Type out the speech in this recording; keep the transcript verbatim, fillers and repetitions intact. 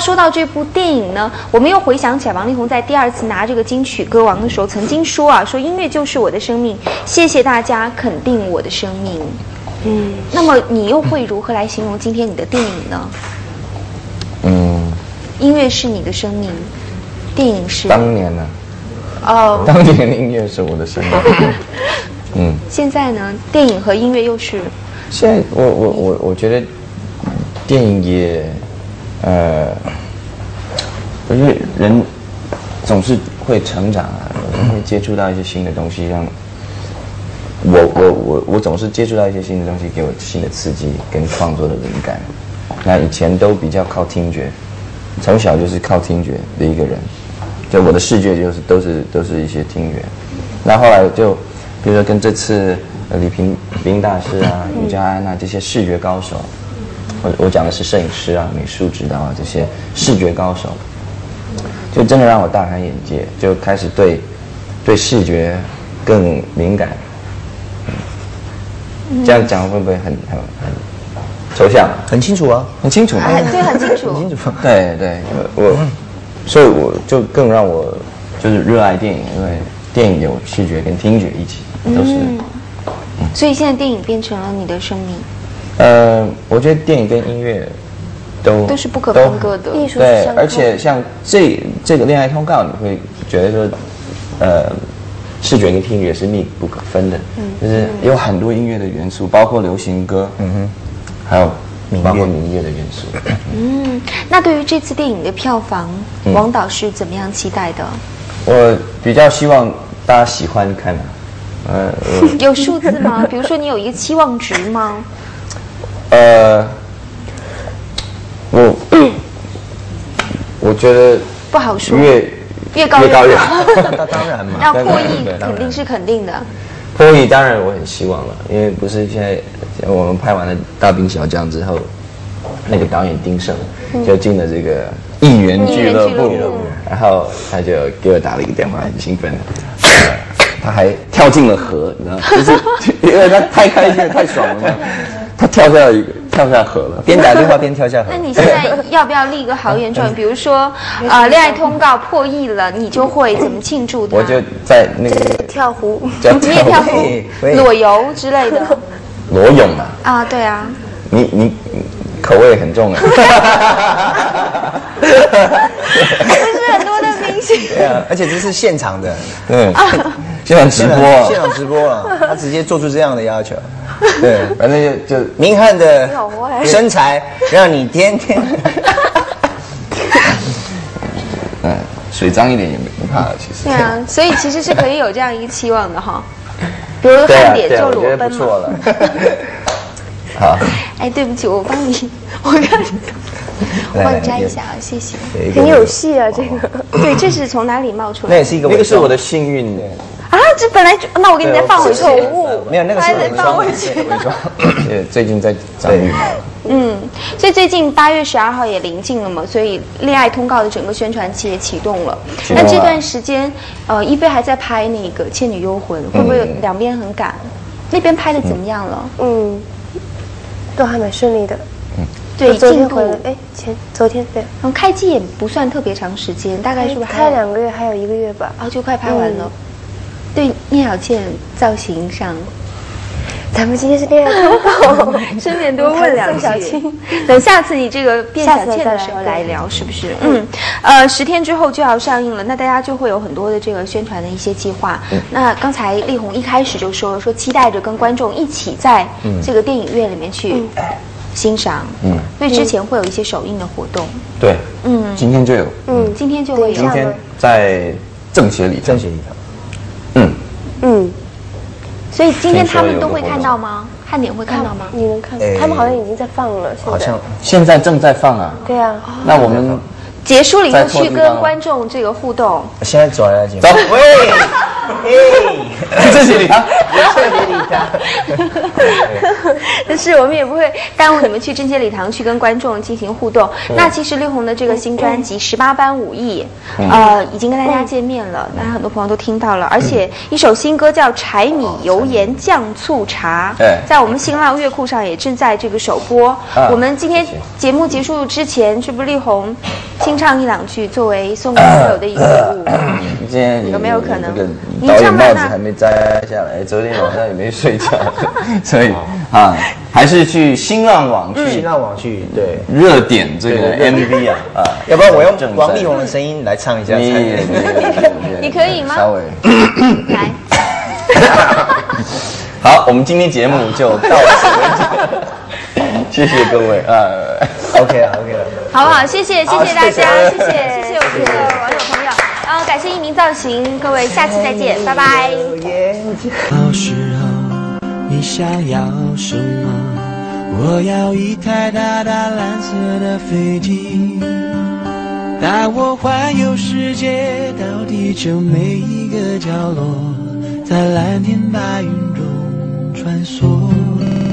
说到这部电影呢，我们又回想起来，王力宏在第二次拿这个金曲歌王的时候，曾经说啊，说音乐就是我的生命，谢谢大家肯定我的生命。嗯，那么你又会如何来形容今天你的电影呢？ 嗯， 音乐是你的生命，电影是当年呢？ 哦， 当年的音乐是我的生命。嗯， 现在呢，电影和音乐又是？ 现在我我我我觉得电影也，呃，因为人总是会成长啊，会接触到一些新的东西，让我我我我总是接触到一些新的东西，给我新的刺激跟创作的灵感。那以前都比较靠听觉，从小就是靠听觉的一个人，就我的视觉就是都是都是一些听觉。那后来就比如说跟这次呃李平冰大师啊、于家安啊这些视觉高手，我我讲的是摄影师啊、美术指导啊这些视觉高手，就真的让我大开眼界，就开始对对视觉更敏感。嗯、这样讲会不会很很很抽象？ 很清楚啊， 很清楚， 哎，对，很清楚， 很清楚。 对对，我，所以我就更让我就是热爱电影，因为电影有视觉跟听觉一起，都是。 嗯嗯、所以现在电影变成了你的生命。 呃，我觉得电影跟音乐都都是不可分割的， 艺术对，而且像这这个恋爱通告，你会觉得说，呃。视觉跟听觉是密不可分的，嗯、就是有很多音乐的元素，包括流行歌，嗯哼，还有包括民乐的元素。 嗯，那对于这次电影的票房， 嗯、 王导是怎么样期待的？ 我比较希望大家喜欢看啊，呃， 有数字吗？比如说你有一个期望值吗？ 呃，我我觉得不好说。 越越高越好， 当然嘛， 要破亿肯定是肯定的。 破亿当然我很希望了，因为不是现在我们拍完了《大兵小将》之后，那个导演丁晟就进了这个艺员俱乐部，然后他就给我打了一个电话，很兴奋，他还跳进了河，你知道吗？就是因为他太开心了，太爽了嘛，他跳下一个。跳下河了， 边打电话边跳下河。 那你现在要不要立一个豪言壮语？比如说，呃，恋爱通告破亿了，你就会怎么庆祝它？ 我就在那个跳湖， 你也跳湖、裸游之类的。 裸泳啊？ 啊，对啊。 你你口味很重哎。 不是很多的明星。 对啊，而且这是现场的， 嗯，现场直播， 现场直播啊，他直接做出这样的要求。 对，反正就就明翰的身材让你天天， 嗯，水脏一点也没不怕了，其实。 对啊，所以其实是可以有这样一个期望的哈，比如汉典就裸奔嘛。 了。好。 哎，对不起，我帮你，我看，我帮你摘一下啊，谢谢。 很有戏啊，这个。 对，这是从哪里冒出来的？ 那也是一个， 那个是我的幸运的。 啊，这本来就，那我给你再放回去。 宠物没有那个是再放回去。 伪装，呃，最近在找羽毛。 嗯，所以最近八月十二号也临近了嘛，所以恋爱通告的整个宣传期也启动了。那这段时间，呃，一菲还在拍那个《倩女幽魂》，会不会两边很赶？那边拍的怎么样了？ 嗯，都还蛮顺利的。 嗯，对， 昨天回来，哎，前昨天对。 然后开机也不算特别长时间，大概是不是开两个月，还有一个月吧？ 啊，就快拍完了。对聂小倩造型上， 咱们今天是恋爱通告， 顺便多问两句。等下次你这个变小倩的时候来聊，是不是？嗯，呃，十天之后就要上映了，那大家就会有很多的这个宣传的一些计划。那刚才力宏一开始就说了，说期待着跟观众一起在这个电影院里面去欣赏。嗯，所以之前会有一些首映的活动。 对，嗯，今天就有。 嗯，今天就会有。 今天在政协里， 政协里头。 嗯嗯， 所以今天他们都会看到吗？汉典会看到吗？ 你能看到？他们好像已经在放了， 好像现在正在放啊。 对啊， 那我们结束了以后去跟观众这个互动。 现在走来，走， 喂。 哎， 正确礼堂， 正确礼堂。 但是我们也不会耽误你们去正街礼堂去跟观众进行互动。那其实力宏的这个新专辑《十八般武艺》，呃，已经跟大家见面了，大家很多朋友都听到了，而且一首新歌叫《柴米油盐酱醋茶》，在我们新浪乐库上也正在这个首播。我们今天节目结束之前，是不是力宏清唱一两句，作为送给所有的一个礼物？ 今天有没有可能？ 导演帽子还没摘下来，昨天晚上也没睡觉，所以啊，还是去新浪网去， 新浪网去对热点这个 M V 啊啊， 要不然我用王力宏的声音来唱一下。 你你可以吗？ 稍微来。 好，我们今天节目就到此为止，谢谢各位啊。 OK 了 OK 了， 好不好？谢谢谢谢大家，谢谢谢谢我们的网友朋友，然后感谢一鸣造型，各位下期再见，拜拜。 到时候你想要什么？我要一台大大蓝色的飞机，带我环游世界，到地球每一个角落，在蓝天白云中穿梭。